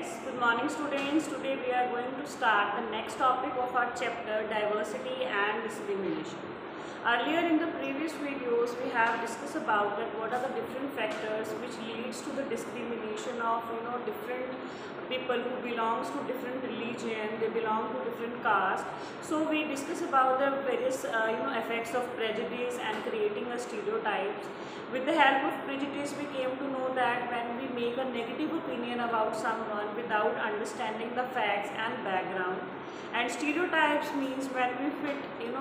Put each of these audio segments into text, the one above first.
Yes, good morning students. Today we are going to start the next topic of our chapter, diversity and discrimination. Earlier in the previous videos we have discussed about that what are the different factors which leads to the discrimination of different people who belongs to different religion, they belong to different caste. So we discuss about the various effects of prejudice and creating a stereotypes. With the help of prejudice, we came to know that when we make a negative opinion about someone without understanding the facts and background, and stereotypes means when we fit,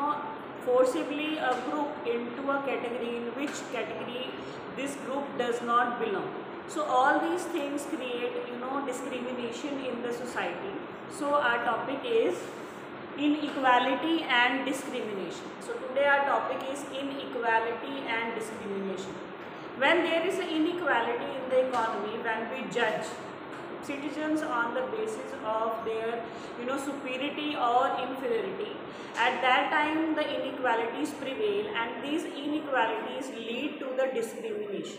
forcibly a group into a category in which category this group does not belong. So all these things create, discrimination in the society. So our topic is inequality and discrimination. So today our topic is inequality and discrimination. When there is an inequality in the economy, when we judge citizens on the basis of their superiority or inferiority, at that time the inequalities prevail and these inequalities lead to the discrimination.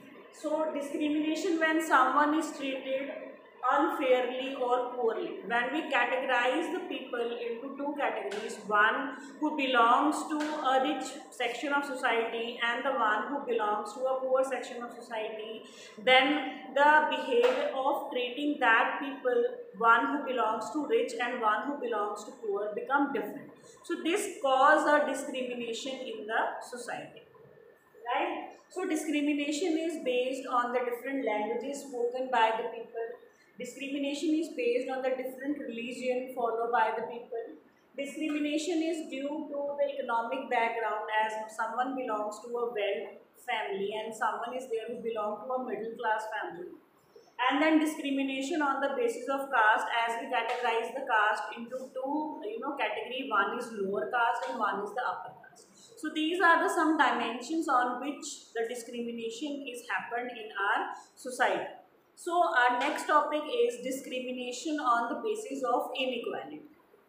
So discrimination when someone is treated unfairly or poorly. When we categorize the people into two categories, one who belongs to a rich section of society and the one who belongs to a poor section of society, then the behavior of treating that people, one who belongs to rich and one who belongs to poor, become different. So this causes a discrimination in the society. Right? So discrimination is based on the different languages spoken by the people. Discrimination is based on the different religion followed by the people. Discrimination is due to the economic background, as someone belongs to a wealth family and someone is there who belongs to a middle class family. And then discrimination on the basis of caste, as we categorize the caste into two category, one is lower caste and one is the upper caste. So these are the some dimensions on which the discrimination is happened in our society. So our next topic is discrimination on the basis of inequality.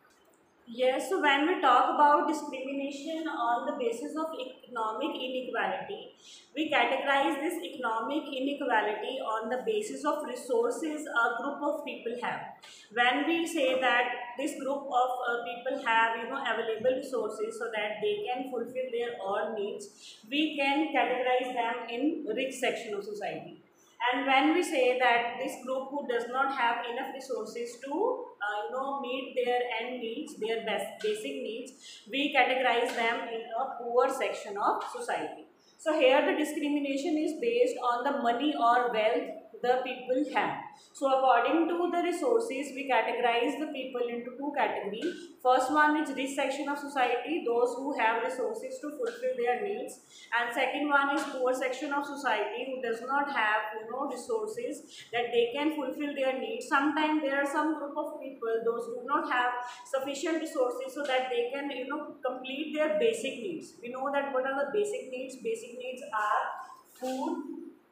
Yes, so when we talk about discrimination on the basis of economic inequality, we categorize this economic inequality on the basis of resources a group of people have. When we say that this group of people have available resources so that they can fulfill their all needs, we can categorize them in rich section of society. And when we say that this group who does not have enough resources to meet their end needs, their basic needs, we categorize them in a poor section of society. So here the discrimination is based on the money or wealth the people have. So according to the resources, we categorize the people into two categories. First one is rich section of society, those who have resources to fulfill their needs, and second one is poor section of society who does not have resources that they can fulfill their needs. Sometimes there are some group of people, those who do not have sufficient resources so that they can complete their basic needs. We know that what are the basic needs? Basic needs are food,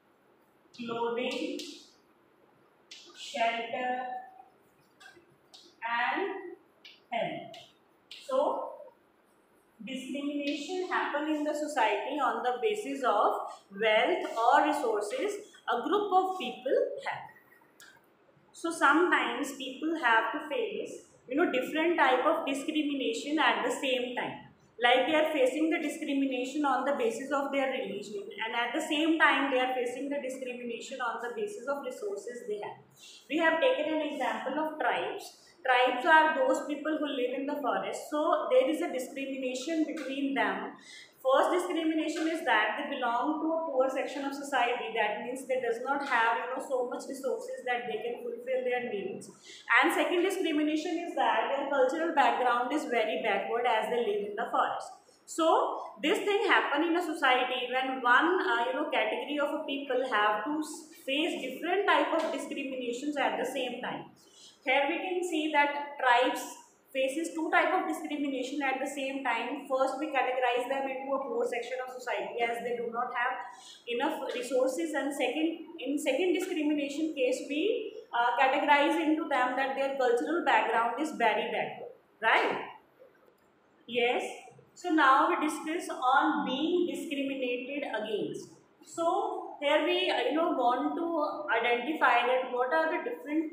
clothing, shelter and health. So discrimination happen in the society on the basis of wealth or resources a group of people have. So sometimes people have to face different type of discrimination at the same time. Like they are facing the discrimination on the basis of their religion, and at the same time they are facing the discrimination on the basis of resources they have. We have taken an example of tribes. Tribes are those people who live in the forest. So there is a discrimination between them. First discrimination is that they belong to a poor section of society. That means they does not have so much resources that they can fulfill their needs. And second discrimination is that their cultural background is very backward as they live in the forest. So this thing happen in a society when one category of a people have to face different type of discriminations at the same time. Here we can see that tribes faces two type of discrimination at the same time. First, we categorize them into a poor section of society as they do not have enough resources, and in second discrimination case, we categorize into them that their cultural background is very backward, right? Yes. So now we discuss on being discriminated against. So here we want to identify that what are the different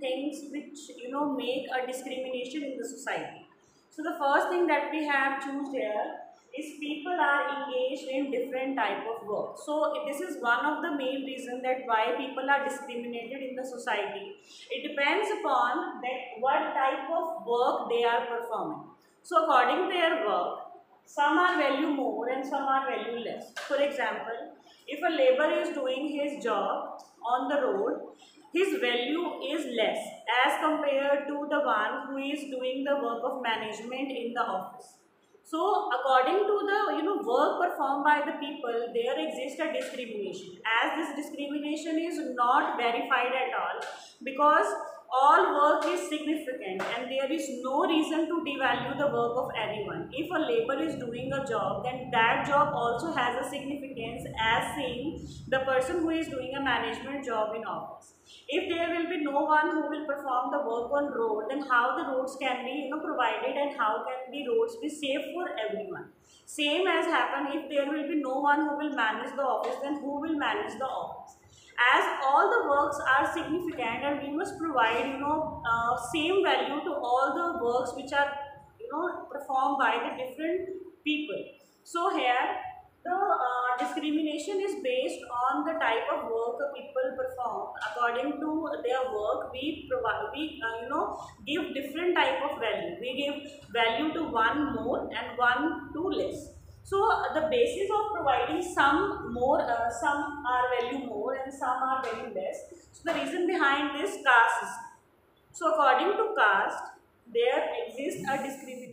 things which make a discrimination in the society. So the first thing that we have choose here is people are engaged in different type of work. So this is one of the main reason that why people are discriminated in the society. It depends upon that what type of work they are performing. So according to their work, some are value more and some are value less. For example, if a laborer is doing his job on the road, his value is less as compared to the one who is doing the work of management in the office. So according to the work performed by the people, there exists a discrimination, as this discrimination is not verified at all, because all work is significant and there is no reason to devalue the work of anyone. If a laborer is doing a job, then that job also has a significance as same the person who is doing a management job in office. If there will be no one who will perform the work on road, then how the roads can be provided, and how can the roads be safe for everyone? Same as happen, if there will be no one who will manage the office, then who will manage the office? As all the works are significant, and we must provide same value to all the works which are performed by the different people. So here the discrimination is based on the type of work people perform. According to their work, we provide, give different type of value. We give value to one more and one to less. So the basis of providing some more, some are value more and some are value less. So the reason behind this caste system. So according to caste, there exists a discrimination